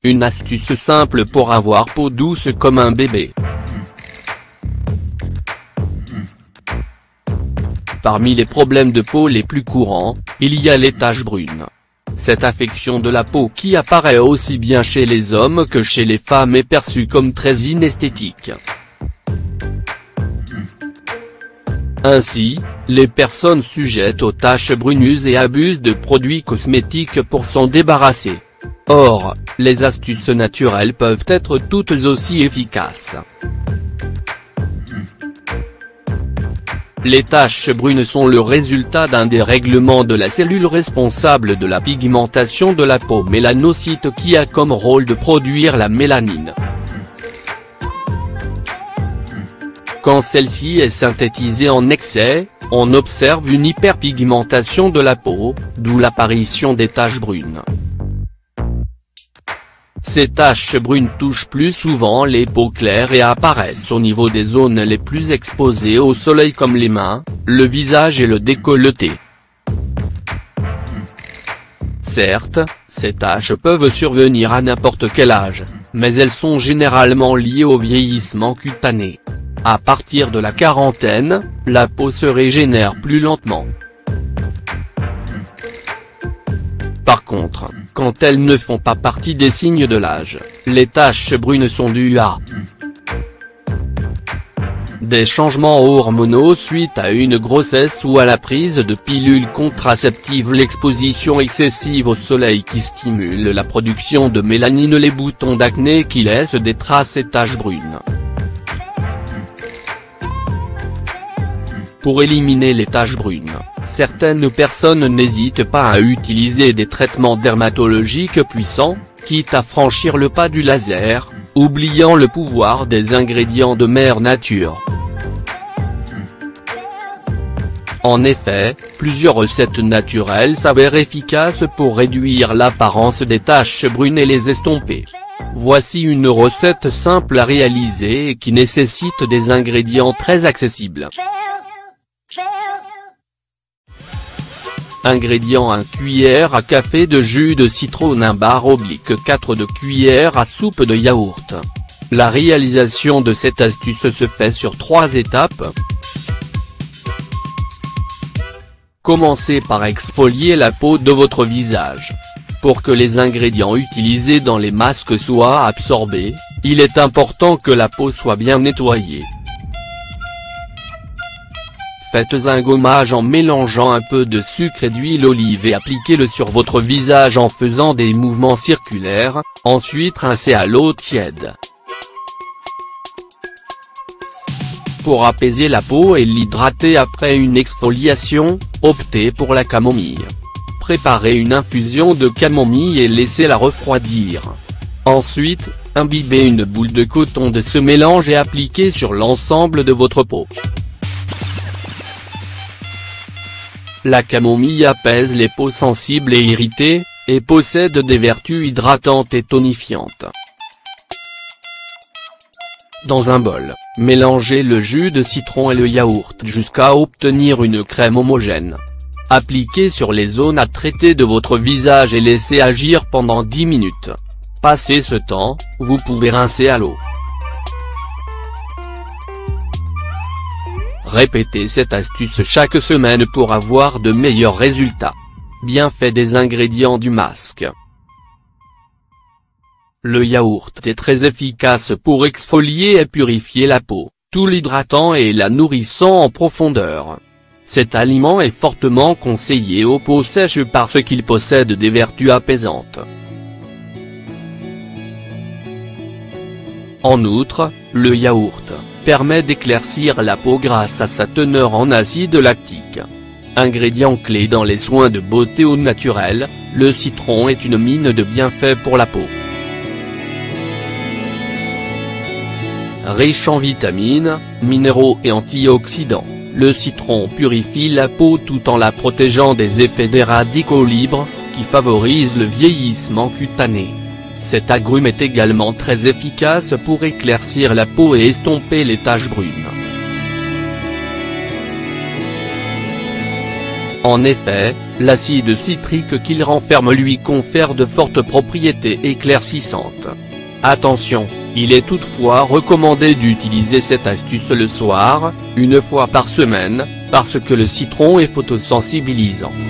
Une astuce simple pour avoir peau douce comme un bébé. Parmi les problèmes de peau les plus courants, il y a les taches brunes. Cette affection de la peau qui apparaît aussi bien chez les hommes que chez les femmes est perçue comme très inesthétique. Ainsi, les personnes sujettes aux taches bruneuses et abusent de produits cosmétiques pour s'en débarrasser. Or, les astuces naturelles peuvent être toutes aussi efficaces. Les taches brunes sont le résultat d'un dérèglement de la cellule responsable de la pigmentation de la peau mélanocyte qui a comme rôle de produire la mélanine. Quand celle-ci est synthétisée en excès, on observe une hyperpigmentation de la peau, d'où l'apparition des taches brunes. Ces taches brunes touchent plus souvent les peaux claires et apparaissent au niveau des zones les plus exposées au soleil comme les mains, le visage et le décolleté. Certes, ces taches peuvent survenir à n'importe quel âge, mais elles sont généralement liées au vieillissement cutané. À partir de la quarantaine, la peau se régénère plus lentement. Par contre, quand elles ne font pas partie des signes de l'âge, les taches brunes sont dues à des changements hormonaux suite à une grossesse ou à la prise de pilules contraceptives, l'exposition excessive au soleil qui stimule la production de mélanine, les boutons d'acné qui laissent des traces et taches brunes. Pour éliminer les taches brunes, certaines personnes n'hésitent pas à utiliser des traitements dermatologiques puissants, quitte à franchir le pas du laser, oubliant le pouvoir des ingrédients de mère nature. En effet, plusieurs recettes naturelles s'avèrent efficaces pour réduire l'apparence des taches brunes et les estomper. Voici une recette simple à réaliser et qui nécessite des ingrédients très accessibles. Ingrédients: 1 cuillère à café de jus de citron, 1 bar / 4 de cuillère à soupe de yaourt. La réalisation de cette astuce se fait sur 3 étapes. Commencez par exfolier la peau de votre visage. Pour que les ingrédients utilisés dans les masques soient absorbés, il est important que la peau soit bien nettoyée. Faites un gommage en mélangeant un peu de sucre et d'huile d'olive et appliquez-le sur votre visage en faisant des mouvements circulaires, ensuite rincez à l'eau tiède. Pour apaiser la peau et l'hydrater après une exfoliation, optez pour la camomille. Préparez une infusion de camomille et laissez-la refroidir. Ensuite, imbibez une boule de coton de ce mélange et appliquez sur l'ensemble de votre peau. La camomille apaise les peaux sensibles et irritées, et possède des vertus hydratantes et tonifiantes. Dans un bol, mélangez le jus de citron et le yaourt jusqu'à obtenir une crème homogène. Appliquez sur les zones à traiter de votre visage et laissez agir pendant 10 minutes. Passé ce temps, vous pouvez rincer à l'eau. Répétez cette astuce chaque semaine pour avoir de meilleurs résultats. Bienfaits des ingrédients du masque. Le yaourt est très efficace pour exfolier et purifier la peau, tout l'hydratant et la nourrissant en profondeur. Cet aliment est fortement conseillé aux peaux sèches parce qu'il possède des vertus apaisantes. En outre, le yaourt permet d'éclaircir la peau grâce à sa teneur en acide lactique. Ingrédient clé dans les soins de beauté au naturel, le citron est une mine de bienfaits pour la peau. Riche en vitamines, minéraux et antioxydants, le citron purifie la peau tout en la protégeant des effets des radicaux libres, qui favorisent le vieillissement cutané. Cet agrume est également très efficace pour éclaircir la peau et estomper les taches brunes. En effet, L'acide citrique qu'il renferme lui confère de fortes propriétés éclaircissantes. Attention, il est toutefois recommandé d'utiliser cette astuce le soir, une fois par semaine, parce que le citron est photosensibilisant.